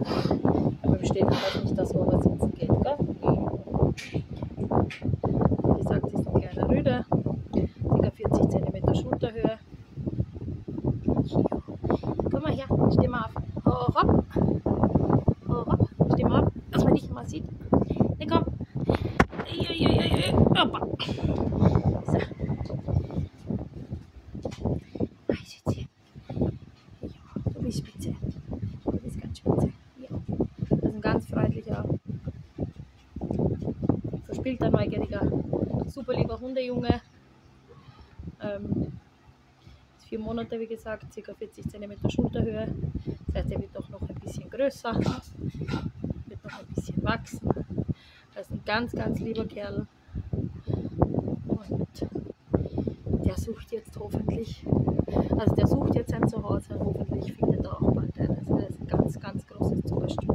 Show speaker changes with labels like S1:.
S1: Aber im Stehen halt nicht, dass man aber sitzen geht, gell? Wie gesagt, sie ist ein kleiner Rüde, ca. 40 cm Schulterhöhe. Komm mal her, steh mal auf. Hoch ab. Hoch ab. Steh mal auf, dass man dich mal sieht. Ne, komm. Hoppa. So. Ja, du bist spitze. Du bist ganz spitze. Ja. Das ist ein ganz freundlicher, verspielter, neugieriger, super lieber Hundejunge. Ist 4 Monate, wie gesagt, ca. 40 cm Schulterhöhe. Das heißt, er wird auch noch ein bisschen größer, wird noch ein bisschen wachsen. Das ist ein ganz, ganz lieber Kerl. Und der sucht jetzt hoffentlich, also der sucht jetzt ein Zuhause und hoffentlich findet er auch bald eines. Er ist ein ganz, ganz großes Zuckerstück.